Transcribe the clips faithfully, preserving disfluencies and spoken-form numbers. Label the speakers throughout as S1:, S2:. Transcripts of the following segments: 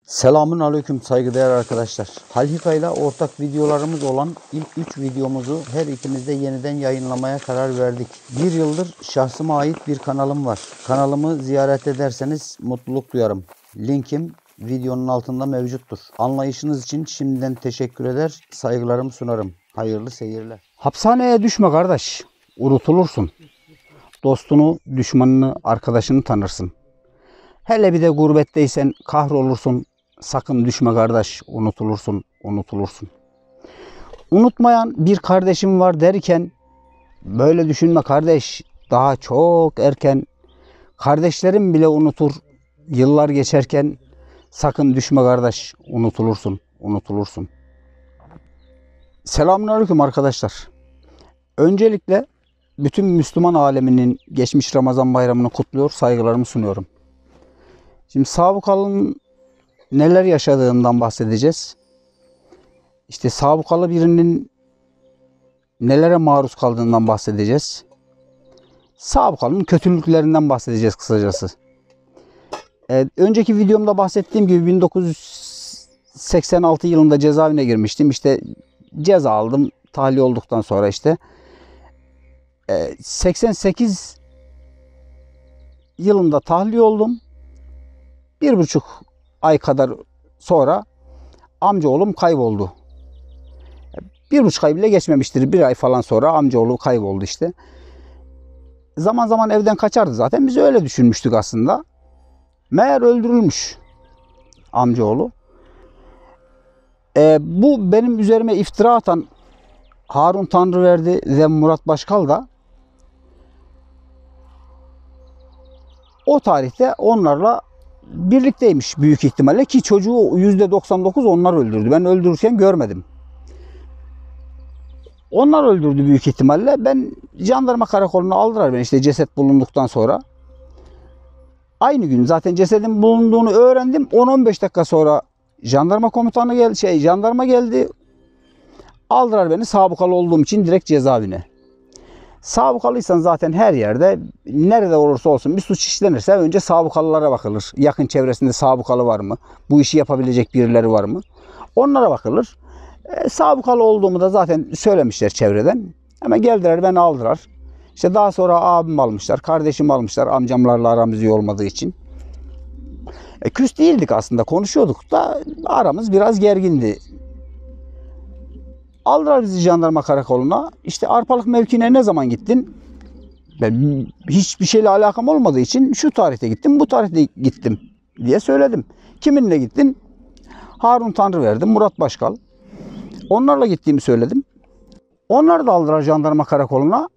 S1: Selamun aleyküm saygıdeğer arkadaşlar. Halhika ile ortak videolarımız olan ilk üç videomuzu her ikimiz de yeniden yayınlamaya karar verdik. Bir yıldır şahsıma ait bir kanalım var. Kanalımı ziyaret ederseniz mutluluk duyarım. Linkim videonun altında mevcuttur. Anlayışınız için şimdiden teşekkür eder, saygılarımı sunarım. Hayırlı seyirler. Hapishaneye düşme kardeş, unutulursun. Dostunu, düşmanını, arkadaşını tanırsın. Hele bir de gurbetteysen kahrolursun. Sakın düşme kardeş, unutulursun, unutulursun. Unutmayan bir kardeşim var derken, böyle düşünme kardeş, daha çok erken. Kardeşlerim bile unutur, yıllar geçerken, sakın düşme kardeş, unutulursun, unutulursun. Selamünaleyküm arkadaşlar. Öncelikle bütün Müslüman aleminin geçmiş Ramazan bayramını kutluyor, saygılarımı sunuyorum. Şimdi sabıkalının neler yaşadığından bahsedeceğiz. İşte sabıkalı birinin nelere maruz kaldığından bahsedeceğiz. Sabıkalının kötülüklerinden bahsedeceğiz kısacası. Ee, önceki videomda bahsettiğim gibi bin dokuz yüz seksen altı yılında cezaevine girmiştim. İşte ceza aldım. Tahliye olduktan sonra işte e, seksen sekiz yılında tahliye oldum. Bir buçuk ay kadar sonra amcaoğlum kayboldu. Bir buçuk ay bile geçmemiştir. Bir ay falan sonra amcaoğlu kayboldu işte. Zaman zaman evden kaçardı zaten. Biz öyle düşünmüştük aslında. Meğer öldürülmüş amcaoğlu. Ee, bu benim üzerime iftira atan Harun Tanrıverdi ve Murat Başkal da o tarihte onlarla birlikteymiş büyük ihtimalle, ki çocuğu yüzde doksan dokuz onlar öldürdü. Ben öldürürken görmedim. Onlar öldürdü büyük ihtimalle. Ben jandarma karakoluna aldılar beni işte ceset bulunduktan sonra. Aynı gün zaten cesedin bulunduğunu öğrendim. on on beş dakika sonra jandarma komutanı geldi, şey jandarma geldi. Aldılar beni sabıkalı olduğum için direkt cezaevine. Sabıkalıysan zaten her yerde, nerede olursa olsun bir suç işlenirse önce sabıkalılara bakılır. Yakın çevresinde sabıkalı var mı? Bu işi yapabilecek birileri var mı? Onlara bakılır. E, sabıkalı olduğumu da zaten söylemişler çevreden. Hemen geldiler, beni aldılar. İşte daha sonra abim almışlar, kardeşim almışlar, amcamlarla aramız iyi olmadığı için. E, küs değildik aslında, konuşuyorduk da aramız biraz gergindi. Aldılar bizi jandarma karakoluna. İşte Arpalık mevkine ne zaman gittin? Ben hiçbir şeyle alakam olmadığı için şu tarihte gittim, bu tarihte gittim diye söyledim. Kiminle gittin? Harun Tanrıverdi, Murat Başkal. Onlarla gittiğimi söyledim. Onlar da aldılar jandarma karakoluna.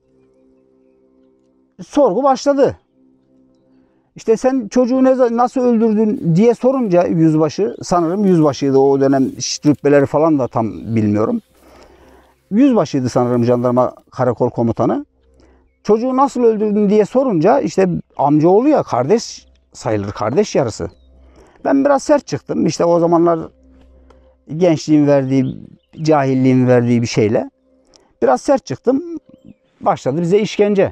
S1: Sorgu başladı. İşte sen çocuğu ne, nasıl öldürdün diye sorunca yüzbaşı, sanırım yüzbaşıydı o dönem, rütbeleri falan da tam bilmiyorum. Yüzbaşıydı sanırım jandarma karakol komutanı. Çocuğu nasıl öldürdün diye sorunca, işte amcaoğlu ya, kardeş sayılır, kardeş yarısı. Ben biraz sert çıktım. İşte o zamanlar gençliğin verdiği, cahilliğin verdiği bir şeyle. Biraz sert çıktım. Başladı bize işkence.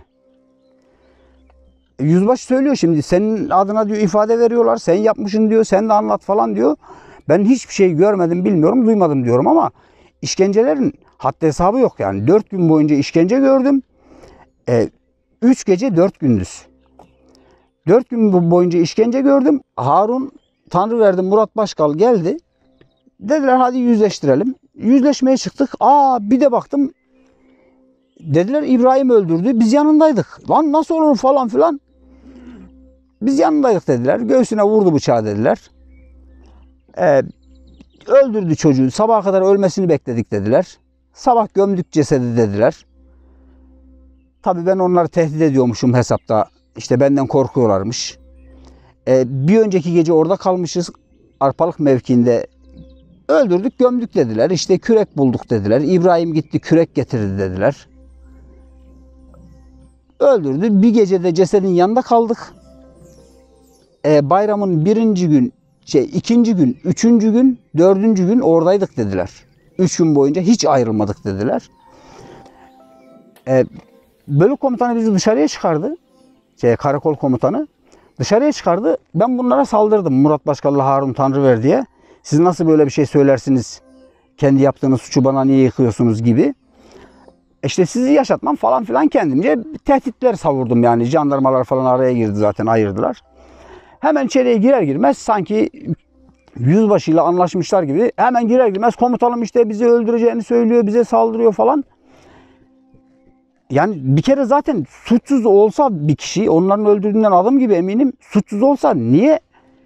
S1: Yüzbaşı söylüyor şimdi, senin adına diyor ifade veriyorlar. Sen yapmışsın diyor, sen de anlat falan diyor. Ben hiçbir şey görmedim, bilmiyorum, duymadım diyorum ama işkencelerin haddi hesabı yok yani. Dört gün boyunca işkence gördüm. E, üç gece dört gündüz. Dört gün boyunca işkence gördüm. Harun Tanrıverdi, Murat Başkal geldi. Dediler hadi yüzleştirelim. Yüzleşmeye çıktık. Aa bir de baktım. Dediler İbrahim öldürdü. Biz yanındaydık. Lan nasıl olur falan filan. Biz yanındaydık dediler. Göğsüne vurdu bıçağı dediler. Ee, öldürdü çocuğu. Sabaha kadar ölmesini bekledik dediler. Sabah gömdük cesedi dediler. Tabii ben onları tehdit ediyormuşum hesapta. İşte benden korkuyorlarmış. Ee, bir önceki gece orada kalmışız. Arpalık mevkiinde öldürdük gömdük dediler. İşte kürek bulduk dediler. İbrahim gitti kürek getirdi dediler. Öldürdü. Bir gecede cesedin yanında kaldık. Ee, bayramın birinci gün, şey ikinci gün, üçüncü gün, dördüncü gün oradaydık dediler. Üç gün boyunca hiç ayrılmadık dediler. Ee, bölük komutanı bizi dışarıya çıkardı. Şey, karakol komutanı. Dışarıya çıkardı. Ben bunlara saldırdım. Murat Başkal'la Harun Tanrıver diye. Siz nasıl böyle bir şey söylersiniz? Kendi yaptığınız suçu bana niye yıkıyorsunuz gibi. İşte sizi yaşatmam falan filan kendimce tehditler savurdum yani. Jandarmalar falan araya girdi zaten, ayırdılar. Hemen içeriye girer girmez sanki yüzbaşıyla anlaşmışlar gibi hemen girer girmez komutanım işte bizi öldüreceğini söylüyor, bize saldırıyor falan. Yani bir kere zaten suçsuz olsa bir kişi, onların öldürdüğünden adım gibi eminim, suçsuz olsa niye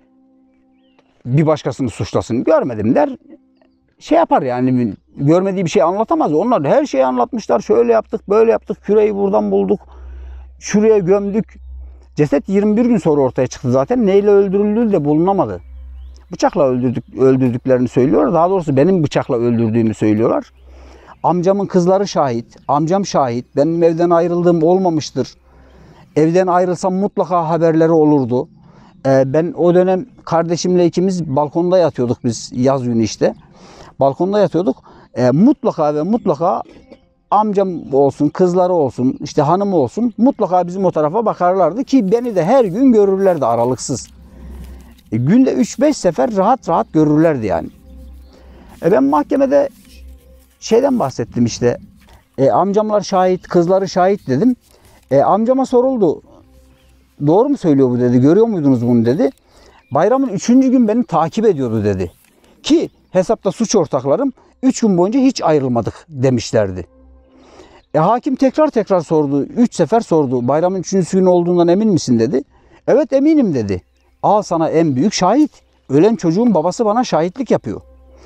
S1: bir başkasını suçlasın? Görmedim der. Şey yapar yani, görmediği bir şey anlatamaz. Onlar her şeyi anlatmışlar. Şöyle yaptık, böyle yaptık, küreyi buradan bulduk, şuraya gömdük. Ceset yirmi bir gün sonra ortaya çıktı zaten. Neyle öldürüldüğü de bulunamadı. Bıçakla öldürdük, öldürdüklerini söylüyorlar. Daha doğrusu benim bıçakla öldürdüğümü söylüyorlar. Amcamın kızları şahit. Amcam şahit. Benim evden ayrıldığım olmamıştır. Evden ayrılsam mutlaka haberleri olurdu. Ee, ben o dönem kardeşimle ikimiz balkonda yatıyorduk biz, yaz günü işte. Balkonda yatıyorduk. Ee, mutlaka ve mutlaka amcam olsun, kızları olsun, işte hanımı olsun mutlaka bizim o tarafa bakarlardı ki beni de her gün görürlerdi aralıksız. E, günde üç beş sefer rahat rahat görürlerdi yani. E, ben mahkemede şeyden bahsettim işte. E, amcamlar şahit, kızları şahit dedim. E, amcama soruldu. Doğru mu söylüyor bu dedi. Görüyor muydunuz bunu dedi. Bayramın üçüncü gün beni takip ediyordu dedi. Ki hesapta suç ortaklarım üç gün boyunca hiç ayrılmadık demişlerdi. E, hakim tekrar tekrar sordu. Üç sefer sordu. Bayramın üçüncüsü gün olduğundan emin misin dedi. Evet eminim dedi. Al sana en büyük şahit. Ölen çocuğun babası bana şahitlik yapıyor.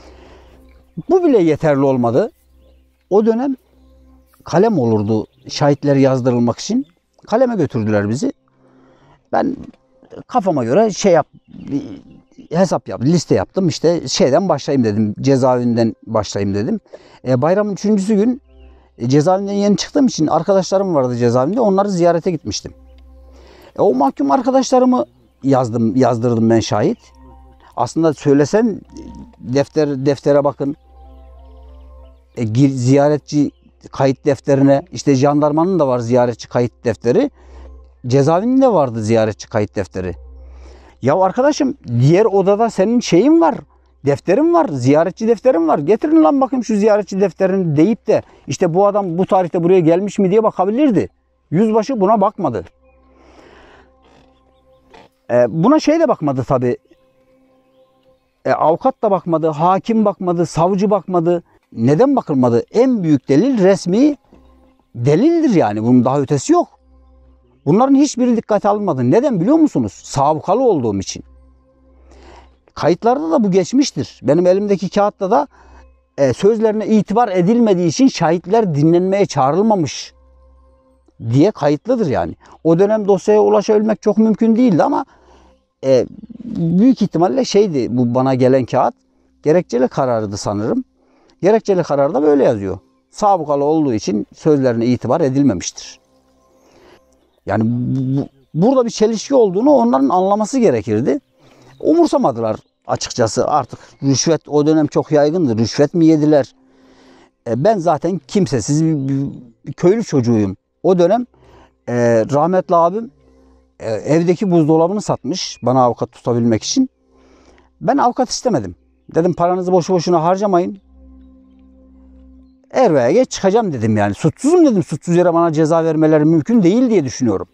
S1: Bu bile yeterli olmadı. O dönem kalem olurdu şahitler yazdırılmak için. Kaleme götürdüler bizi. Ben kafama göre şey yap, hesap yap, liste yaptım. İşte şeyden başlayayım dedim. Cezaevinden başlayayım dedim. E, bayramın üçüncüsü gün e, cezaevinden yeni çıktığım için arkadaşlarım vardı cezaevinde. Onları ziyarete gitmiştim. E, o mahkum arkadaşlarımı yazdım, yazdırdım ben şahit. Aslında söylesen defter deftere bakın. E, gir, ziyaretçi kayıt defterine, işte jandarmanın da var ziyaretçi kayıt defteri. Cezaevinin de vardı ziyaretçi kayıt defteri. Ya arkadaşım diğer odada senin şeyin var, defterin var, ziyaretçi defterin var. Getirin lan bakayım şu ziyaretçi defterini deyip de işte bu adam bu tarihte buraya gelmiş mi diye bakabilirdi. Yüzbaşı buna bakmadı. E, buna şey de bakmadı tabii. E, avukat da bakmadı, hakim bakmadı, savcı bakmadı. Neden bakılmadı? En büyük delil resmi delildir yani. Bunun daha ötesi yok. Bunların hiçbiri dikkate alınmadı. Neden biliyor musunuz? Sabıkalı olduğum için. Kayıtlarda da bu geçmiştir. Benim elimdeki kağıtta da e, sözlerine itibar edilmediği için şahitler dinlenmeye çağrılmamış diye kayıtlıdır yani. O dönem dosyaya ulaşabilmek çok mümkün değildi ama e, büyük ihtimalle şeydi bu bana gelen kağıt. Gerekçeli kararıydı sanırım. Gerekçeli kararda böyle yazıyor. Sabıkalı olduğu için sözlerine itibar edilmemiştir. Yani bu, burada bir çelişki olduğunu onların anlaması gerekirdi. Umursamadılar açıkçası artık. Rüşvet o dönem çok yaygındı. Rüşvet mi yediler? E, ben zaten kimsesiz bir, bir, bir köylü çocuğuyum. O dönem e, rahmetli abim e, evdeki buzdolabını satmış bana avukat tutabilmek için. Ben avukat istemedim. Dedim paranızı boşu boşuna harcamayın. Er veya geç çıkacağım dedim yani. Suçsuzum dedim. Suçsuz yere bana ceza vermeleri mümkün değil diye düşünüyorum.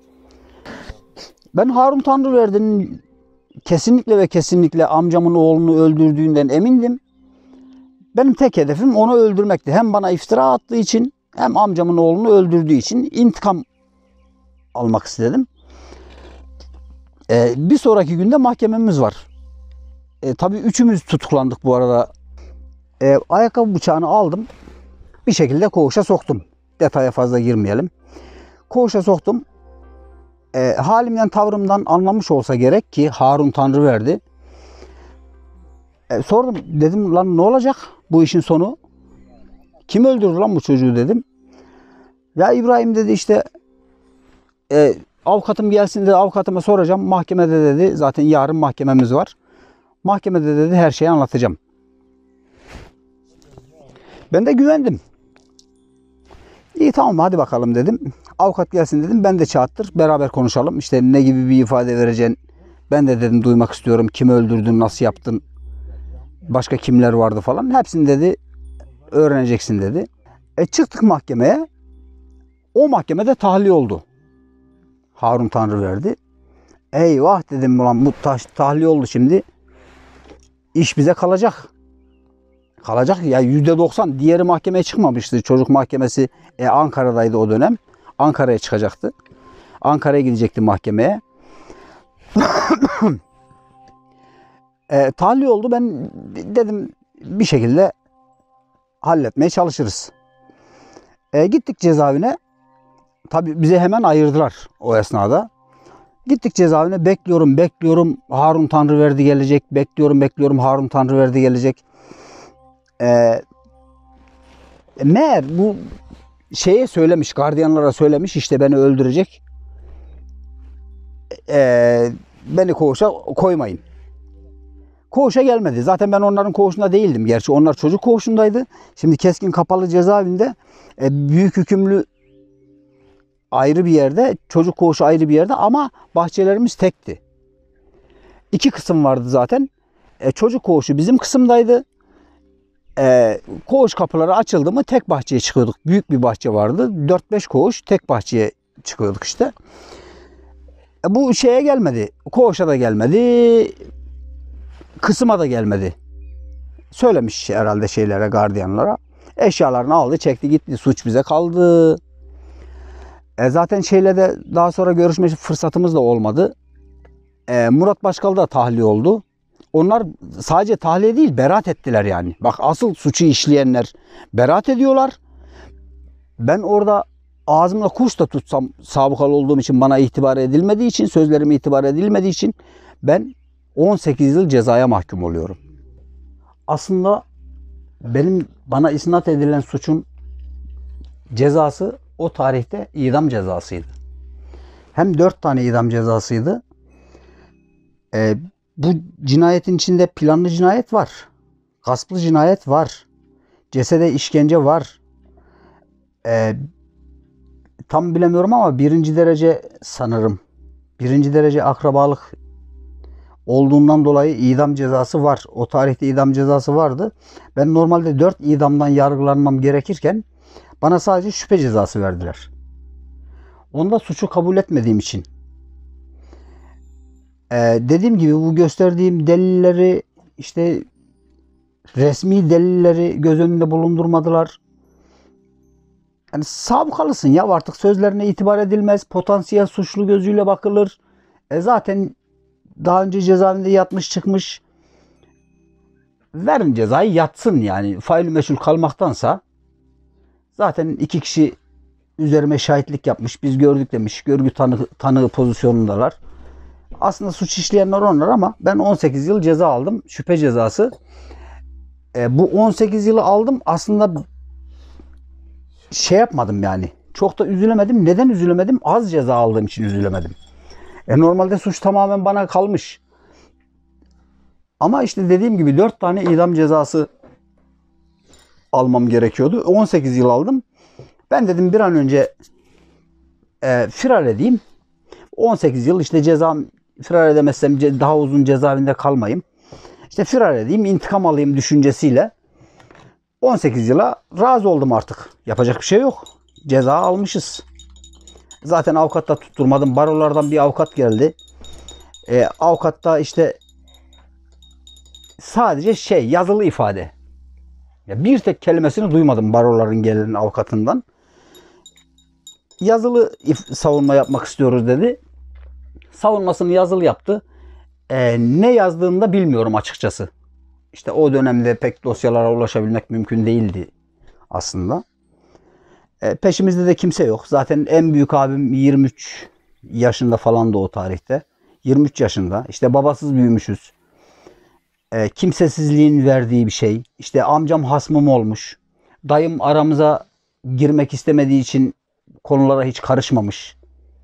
S1: Ben Harun Tanrıverdi'nin kesinlikle ve kesinlikle amcamın oğlunu öldürdüğünden emindim. Benim tek hedefim onu öldürmekti. Hem bana iftira attığı için hem amcamın oğlunu öldürdüğü için intikam almak istedim. Ee, bir sonraki günde mahkememiz var. Ee, tabii üçümüz tutuklandık bu arada. Ee, ayakkabı bıçağını aldım. Bir şekilde koğuşa soktum. Detaya fazla girmeyelim. Koğuşa soktum. E, halimden tavrımdan anlamış olsa gerek ki Harun Tanrıverdi. E, sordum dedim lan ne olacak bu işin sonu? Kim öldürdü lan bu çocuğu dedim. Ya İbrahim dedi işte e, avukatım gelsin dedi, avukatıma soracağım. Mahkemede dedi zaten yarın mahkememiz var. Mahkemede dedi her şeyi anlatacağım. Ben de güvendim. İyi tamam hadi bakalım dedim. Avukat gelsin dedim. Ben de çağırttır. Beraber konuşalım. İşte ne gibi bir ifade vereceksin. Ben de dedim duymak istiyorum. Kimi öldürdün, nasıl yaptın, başka kimler vardı falan. Hepsini dedi öğreneceksin dedi. E çıktık mahkemeye. O mahkemede tahliye oldu. Harun Tanrıverdi. Eyvah dedim, ulan bu taş, tahliye oldu şimdi. İş bize kalacak. Kalacak ya, yüzde doksan. Diğeri mahkemeye çıkmamıştı. Çocuk mahkemesi e, Ankara'daydı o dönem. Ankara'ya çıkacaktı. Ankara'ya gidecekti mahkemeye. e, tahliye oldu. Ben dedim bir şekilde halletmeye çalışırız. E, gittik cezaevine. Tabii bize hemen ayırdılar o esnada. Gittik cezaevine, bekliyorum bekliyorum Harun Tanrıverdi gelecek. Bekliyorum bekliyorum Harun Tanrıverdi gelecek. Ee, meğer bu şeye söylemiş, gardiyanlara söylemiş, işte beni öldürecek. Ee, beni koğuşa koymayın. Koğuşa gelmedi. Zaten ben onların koğuşunda değildim. Gerçi onlar çocuk koğuşundaydı. Şimdi Keskin Kapalı Cezaevinde e, büyük hükümlü ayrı bir yerde, çocuk koğuşu ayrı bir yerde ama bahçelerimiz tekti. İki kısım vardı zaten. E, çocuk koğuşu bizim kısımdaydı. E, koğuş kapıları açıldı mı tek bahçeye çıkıyorduk. Büyük bir bahçe vardı. dört beş koğuş tek bahçeye çıkıyorduk işte. E, bu şeye gelmedi. Koğuşa da gelmedi. Kısıma da gelmedi. Söylemiş herhalde şeylere, gardiyanlara. Eşyalarını aldı, çekti gitti. Suç bize kaldı. E zaten şeyle de daha sonra görüşme fırsatımız da olmadı. E, Murat Başkal da tahliye oldu. Onlar sadece tahliye değil, beraat ettiler yani. Bak, asıl suçu işleyenler beraat ediyorlar. Ben orada ağzımla kuş da tutsam, sabıkalı olduğum için, bana itibar edilmediği için, sözlerime itibar edilmediği için ben on sekiz yıl cezaya mahkum oluyorum. Aslında benim bana isnat edilen suçun cezası o tarihte idam cezasıydı. Hem dört tane idam cezasıydı. Ee, bu cinayetin içinde planlı cinayet var. Gasplı cinayet var. Cesede işkence var. Ee, tam bilemiyorum ama birinci derece sanırım. Birinci derece akrabalık olduğundan dolayı idam cezası var. O tarihte idam cezası vardı. Ben normalde dört idamdan yargılanmam gerekirken bana sadece şüphe cezası verdiler. Onda suçu kabul etmediğim için. Ee, dediğim gibi bu gösterdiğim delilleri, işte resmi delilleri göz önünde bulundurmadılar. Yani sabıkalısın ya, artık sözlerine itibar edilmez. Potansiyel suçlu gözüyle bakılır. E zaten daha önce cezaevinde yatmış çıkmış. Verin cezayı, yatsın yani. Fail meçhul kalmaktansa. Zaten iki kişi üzerime şahitlik yapmış. Biz gördük demiş. Görgü tanığı, tanığı pozisyonundalar. Aslında suç işleyenler onlar ama ben on sekiz yıl ceza aldım. Şüphe cezası. E, bu on sekiz yılı aldım. Aslında şey yapmadım yani. Çok da üzülemedim. Neden üzülemedim? Az ceza aldığım için üzülemedim. E, normalde suç tamamen bana kalmış. Ama işte dediğim gibi dört tane idam cezası almam gerekiyordu. on sekiz yıl aldım. Ben dedim bir an önce e, firar edeyim. on sekiz yıl işte cezam, firar edemezsem daha uzun cezaevinde kalmayayım. İşte firar edeyim, intikam alayım düşüncesiyle on sekiz yıla razı oldum artık. Yapacak bir şey yok. Ceza almışız. Zaten avukat da tutturmadım. Barolardan bir avukat geldi. E, avukat da işte sadece şey, yazılı ifade. Ya bir tek kelimesini duymadım baroların gelen avukatından. Yazılı savunma yapmak istiyoruz dedi. Savunmasını yazılı yaptı. Ee, ne yazdığını da bilmiyorum açıkçası. İşte o dönemde pek dosyalara ulaşabilmek mümkün değildi aslında. Ee, peşimizde de kimse yok. Zaten en büyük abim yirmi üç yaşında falan da o tarihte. yirmi üç yaşında. İşte babasız büyümüşüz. Ee, kimsesizliğin verdiği bir şey. İşte amcam hasmım olmuş. Dayım aramıza girmek istemediği için konulara hiç karışmamış.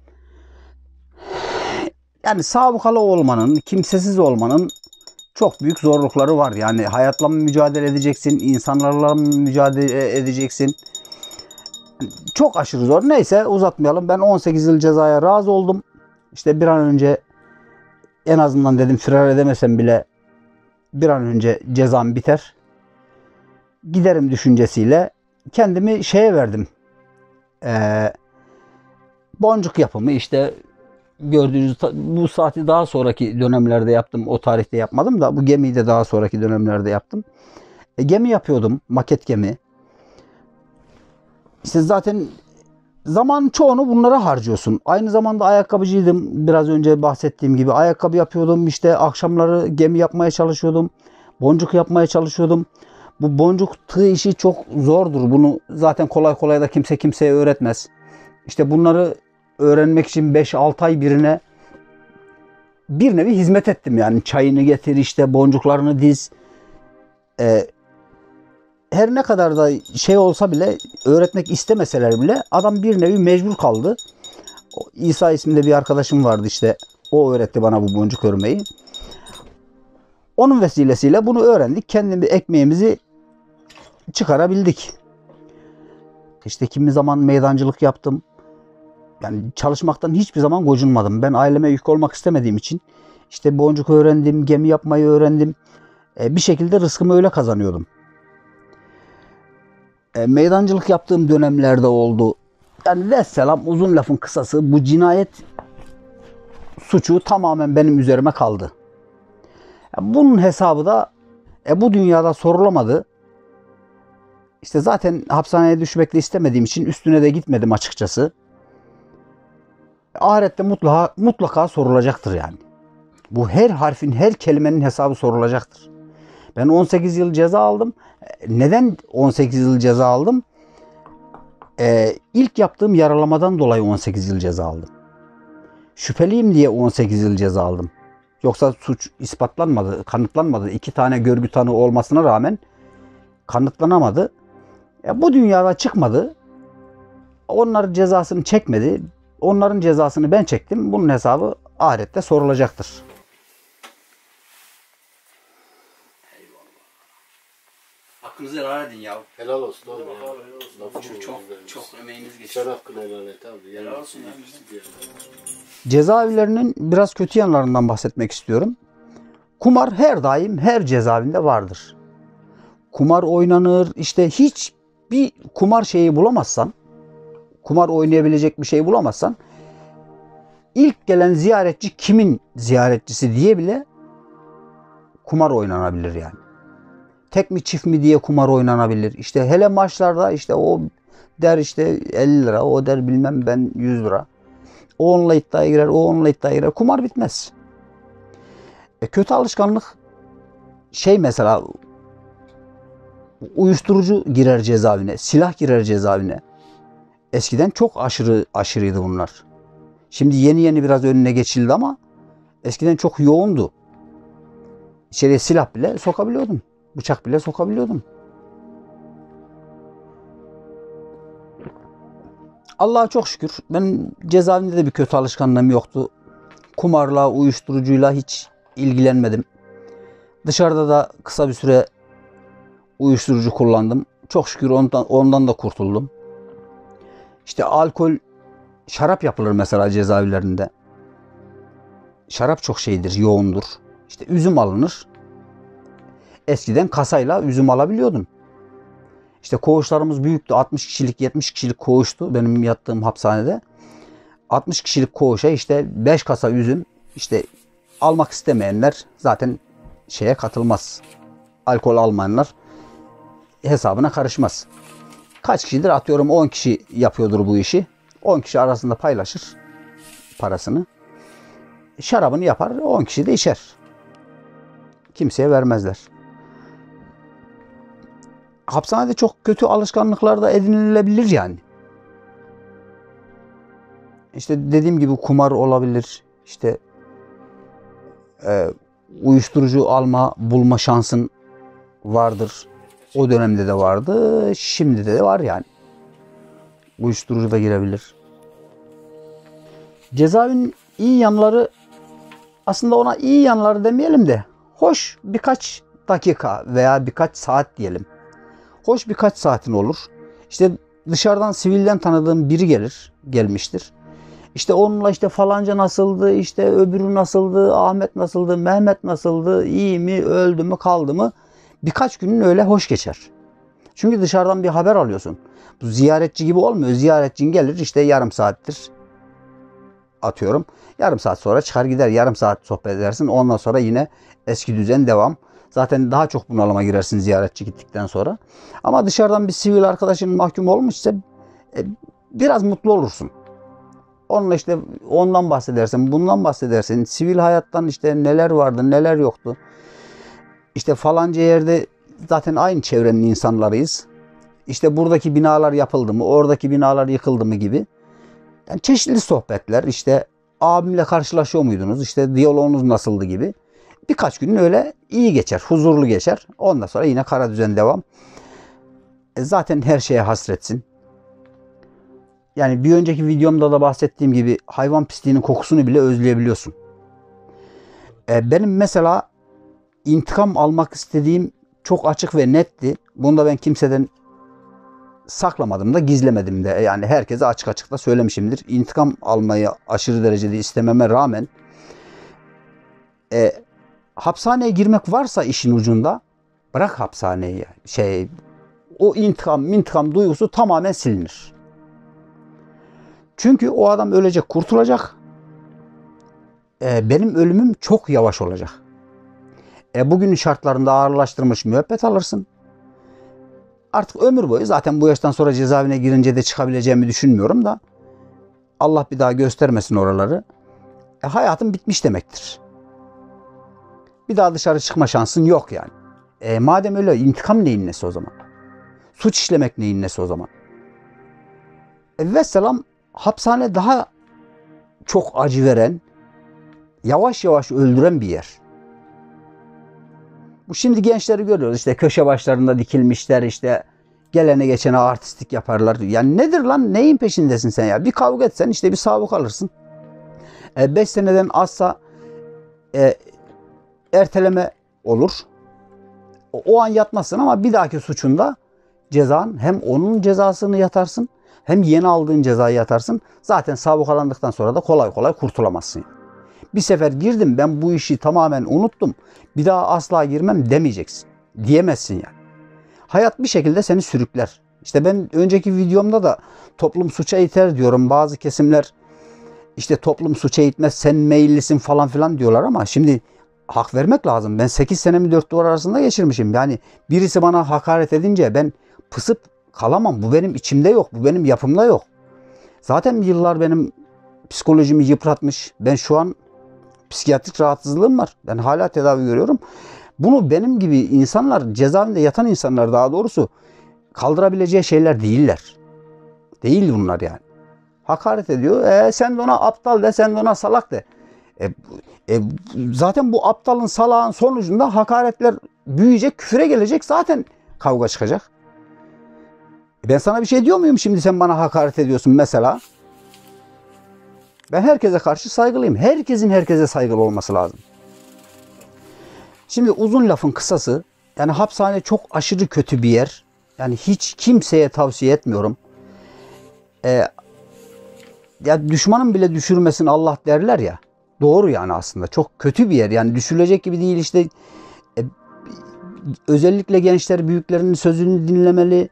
S1: Yani sabıkalı olmanın, kimsesiz olmanın çok büyük zorlukları var. Yani hayatla mı mücadele edeceksin, insanlarla mı mücadele edeceksin? Çok aşırı zor. Neyse uzatmayalım. Ben on sekiz yıl cezaya razı oldum. İşte bir an önce, en azından dedim firar edemesem bile bir an önce cezam biter, giderim düşüncesiyle kendimi şeye verdim. Ee, boncuk yapımı, işte gördüğünüz bu saati daha sonraki dönemlerde yaptım. O tarihte yapmadım da bu gemiyi de daha sonraki dönemlerde yaptım. E, gemi yapıyordum. Maket gemi. İşte zaten zaman çoğunu bunlara harcıyorsun. Aynı zamanda ayakkabıcıydım. Biraz önce bahsettiğim gibi ayakkabı yapıyordum. İşte akşamları gemi yapmaya çalışıyordum. Boncuk yapmaya çalışıyordum. Bu boncuk tığ işi çok zordur. Bunu zaten kolay kolay da kimse kimseye öğretmez. İşte bunları öğrenmek için beş altı ay birine bir nevi hizmet ettim yani. Çayını getir, işte boncuklarını diz. Ee, her ne kadar da şey olsa bile, öğretmek istemeseler bile adam bir nevi mecbur kaldı. İsa isminde bir arkadaşım vardı, işte o öğretti bana bu boncuk örmeyi. Onun vesilesiyle bunu öğrendik. Kendimiz ekmeğimizi çıkarabildik. İşte kimi zaman meydancılık yaptım. Yani çalışmaktan hiçbir zaman gocunmadım. Ben aileme yük olmak istemediğim için işte boncuk öğrendim, gemi yapmayı öğrendim. E, bir şekilde rızkımı öyle kazanıyordum. E, meydancılık yaptığım dönemlerde oldu. Yani vesselam, uzun lafın kısası, bu cinayet suçu tamamen benim üzerime kaldı. Yani bunun hesabı da e, bu dünyada sorulamadı. İşte zaten hapishaneye düşmek de istemediğim için üstüne de gitmedim açıkçası. Ahirette mutlaka, mutlaka sorulacaktır yani. Bu her harfin, her kelimenin hesabı sorulacaktır. Ben on sekiz yıl ceza aldım. Neden on sekiz yıl ceza aldım? Ee, ilk yaptığım yaralamadan dolayı on sekiz yıl ceza aldım. Şüpheliyim diye on sekiz yıl ceza aldım. Yoksa suç ispatlanmadı, kanıtlanmadı. İki tane görgü tanığı olmasına rağmen kanıtlanamadı. Ya bu dünyada çıkmadı. Onların cezasını çekmedi. Onların cezasını ben çektim. Bunun hesabı ahirette sorulacaktır. Hakkınızı helal edin ya.
S2: Helal olsun oğlum ya.
S1: Çok çok, çok emeğiniz geçti.
S2: Sen hakkını helal et abi.
S1: Helal olsun ya. Cezaevlerinin biraz kötü yanlarından bahsetmek istiyorum. Kumar her daim her cezaevinde vardır. Kumar oynanır. İşte hiç bir kumar şeyi bulamazsan, kumar oynayabilecek bir şey bulamazsan, ilk gelen ziyaretçi kimin ziyaretçisi diye bile kumar oynanabilir yani. Tek mi çift mi diye kumar oynanabilir. İşte hele maçlarda işte o der işte elli lira, o der bilmem ben yüz lira. O onunla iddiaya girer, o onunla iddiaya girer. Kumar bitmez. E, kötü alışkanlık şey mesela, uyuşturucu girer cezaevine, silah girer cezaevine. Eskiden çok aşırı aşırıydı bunlar. Şimdi yeni yeni biraz önüne geçildi ama eskiden çok yoğundu. İçeriye silah bile sokabiliyordum. Bıçak bile sokabiliyordum. Allah'a çok şükür ben cezaevinde de bir kötü alışkanlığım yoktu. Kumarla, uyuşturucuyla hiç ilgilenmedim. Dışarıda da kısa bir süre uyuşturucu kullandım. Çok şükür ondan, ondan da kurtuldum. İşte alkol, şarap yapılır mesela cezaevlerinde. Şarap çok şeydir, yoğundur. İşte üzüm alınır. Eskiden kasayla üzüm alabiliyordun. İşte koğuşlarımız büyüktü. altmış kişilik, yetmiş kişilik koğuştu benim yattığım hapishanede. altmış kişilik koğuşa işte beş kasa üzüm, işte almak istemeyenler zaten şeye katılmaz. Alkol almayanlar hesabına karışmaz. Kaç kişidir? Atıyorum on kişi yapıyordur bu işi. on kişi arasında paylaşır parasını. Şarabını yapar, on kişi de içer. Kimseye vermezler. Hapishanede çok kötü alışkanlıklar da edinilebilir yani. İşte dediğim gibi kumar olabilir. İşte e, uyuşturucu alma, bulma şansın vardır. O dönemde de vardı. Şimdi de var yani. Uyuşturucu da girebilir. Cezaevinin iyi yanları, aslında ona iyi yanları demeyelim de hoş birkaç dakika veya birkaç saat diyelim. Hoş birkaç saatin olur. İşte dışarıdan sivilden tanıdığım biri gelir, gelmiştir. İşte onunla işte falanca nasıldı, işte öbürü nasıldı, Ahmet nasıldı, Mehmet nasıldı, iyi mi, öldü mü, kaldı mı? Birkaç günün öyle hoş geçer. Çünkü dışarıdan bir haber alıyorsun. Bu ziyaretçi gibi olmuyor. Ziyaretçin gelir işte yarım saattir atıyorum. Yarım saat sonra çıkar gider. Yarım saat sohbet edersin. Ondan sonra yine eski düzen devam. Zaten daha çok bunalıma girersin ziyaretçi gittikten sonra. Ama dışarıdan bir sivil arkadaşın mahkum olmuşsa e, biraz mutlu olursun. Onunla işte ondan bahsedersin, bundan bahsedersin. Sivil hayattan işte neler vardı, neler yoktu. İşte falanca yerde zaten aynı çevrenin insanlarıyız. İşte buradaki binalar yapıldı mı, oradaki binalar yıkıldı mı gibi. Yani çeşitli sohbetler, işte abimle karşılaşıyor muydunuz, işte diyaloğunuz nasıldı gibi. Birkaç gün öyle iyi geçer, huzurlu geçer. Ondan sonra yine kara düzen devam. E zaten her şeye hasretsin. Yani bir önceki videomda da bahsettiğim gibi hayvan pisliğinin kokusunu bile özleyebiliyorsun. E benim mesela intikam almak istediğim çok açık ve netti. Bunu da ben kimseden saklamadım da gizlemedim de. Yani herkese açık açık da söylemişimdir. İntikam almayı aşırı derecede istememe rağmen e, hapishaneye girmek varsa işin ucunda bırak hapishaneyi. Şey, o intikam, intikam duygusu tamamen silinir. Çünkü o adam ölecek, kurtulacak. E, benim ölümüm çok yavaş olacak. E, bugünün şartlarında ağırlaştırılmış müebbet alırsın. Artık ömür boyu zaten bu yaştan sonra cezaevine girince de çıkabileceğimi düşünmüyorum da Allah bir daha göstermesin oraları. E, hayatın bitmiş demektir. Bir daha dışarı çıkma şansın yok yani. E, madem öyle intikam neyin nesi o zaman? Suç işlemek neyin nesi o zaman? E, vesselam hapishane daha çok acı veren, yavaş yavaş öldüren bir yer. Bu şimdi gençleri görüyoruz. İşte köşe başlarında dikilmişler, işte gelene geçene artistik yaparlar. Yani nedir lan? Neyin peşindesin sen ya? Bir kavga etsen işte bir sabık alırsın. E, beş seneden azsa e, erteleme olur. O, o an yatmazsın ama bir dahaki suçunda cezan hem onun cezasını yatarsın hem yeni aldığın cezayı yatarsın. Zaten sabıkalandıktan sonra da kolay kolay kurtulamazsın. Bir sefer girdim, ben bu işi tamamen unuttum, bir daha asla girmem demeyeceksin. Diyemezsin yani. Hayat bir şekilde seni sürükler. İşte ben önceki videomda da toplum suça iter diyorum. Bazı kesimler işte toplum suça itmez, sen meyillisin falan filan diyorlar ama şimdi hak vermek lazım. Ben sekiz senemi dört duvar arasında geçirmişim. Yani birisi bana hakaret edince ben pısıp kalamam. Bu benim içimde yok. Bu benim yapımda yok. Zaten yıllar benim psikolojimi yıpratmış. Ben şu an psikiyatrik rahatsızlığım var. Ben hala tedavi görüyorum. Bunu benim gibi insanlar, cezaevinde yatan insanlar daha doğrusu kaldırabileceği şeyler değiller. Değil bunlar yani. Hakaret ediyor. E, sen de ona aptal de, sen de ona salak de. E, e, zaten bu aptalın, salağın sonucunda hakaretler büyüyecek, küfüre gelecek. Zaten kavga çıkacak. Ben sana bir şey diyor muyum şimdi sen bana hakaret ediyorsun mesela? Ben herkese karşı saygılıyım. Herkesin herkese saygılı olması lazım. Şimdi uzun lafın kısası, yani hapishane çok aşırı kötü bir yer. Yani hiç kimseye tavsiye etmiyorum. Ee, ya düşmanın bile düşürmesin Allah derler ya. Doğru yani aslında. Çok kötü bir yer. Yani düşülecek gibi değil işte. E, özellikle gençler büyüklerinin sözünü dinlemeli.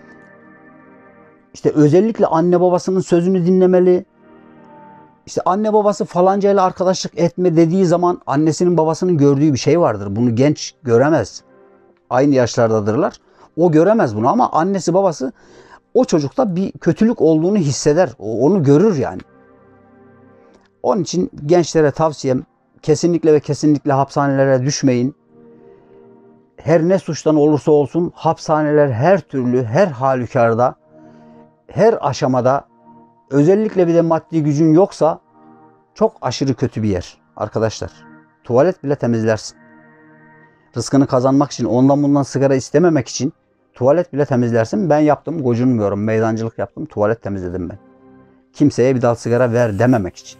S1: İşte özellikle anne babasının sözünü dinlemeli. İşte anne babası falancayla arkadaşlık etme dediği zaman annesinin babasının gördüğü bir şey vardır. Bunu genç göremez. Aynı yaşlardadırlar. O göremez bunu ama annesi babası o çocukta bir kötülük olduğunu hisseder. Onu görür yani. Onun için gençlere tavsiyem kesinlikle ve kesinlikle hapishanelere düşmeyin. Her ne suçtan olursa olsun hapishaneler her türlü, her halükarda, her aşamada, özellikle bir de maddi gücün yoksa çok aşırı kötü bir yer arkadaşlar. Tuvalet bile temizlersin. Rızkını kazanmak için, ondan bundan sigara istememek için tuvalet bile temizlersin. Ben yaptım, gocunmuyorum. Meydancılık yaptım, tuvalet temizledim ben. Kimseye bir dal sigara ver dememek için.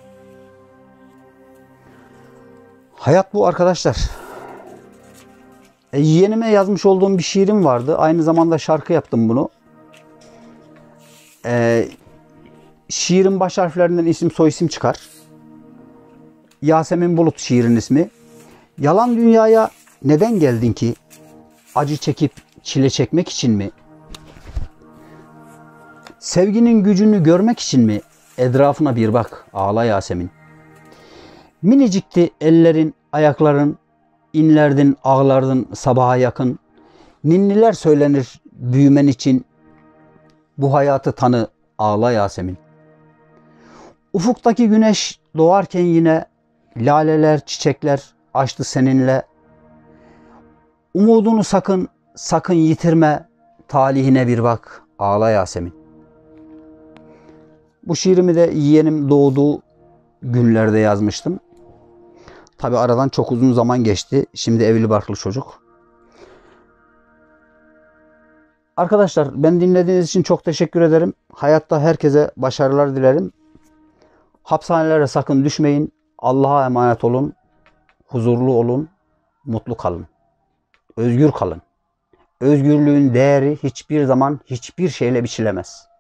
S1: Hayat bu arkadaşlar. E, yeğenime yazmış olduğum bir şiirim vardı. Aynı zamanda şarkı yaptım bunu. Ee, şiirin baş harflerinden isim soyisim çıkar. Yasemin Bulut şiirin ismi. Yalan dünyaya neden geldin ki? Acı çekip çile çekmek için mi? Sevginin gücünü görmek için mi? Etrafına bir bak, ağla Yasemin. Minicikti ellerin, ayakların, inlerdin, ağlardın sabaha yakın. Ninniler söylenir büyümen için. Bu hayatı tanı, ağla Yasemin. Ufuktaki güneş doğarken yine laleler, çiçekler açtı seninle. Umudunu sakın, sakın yitirme, talihine bir bak, ağla Yasemin. Bu şiirimi de yeğenim doğduğu günlerde yazmıştım. Tabi aradan çok uzun zaman geçti. Şimdi evli barklı çocuk. Arkadaşlar, beni dinlediğiniz için çok teşekkür ederim. Hayatta herkese başarılar dilerim. Hapishanelere sakın düşmeyin. Allah'a emanet olun. Huzurlu olun. Mutlu kalın. Özgür kalın. Özgürlüğün değeri hiçbir zaman hiçbir şeyle biçilemez.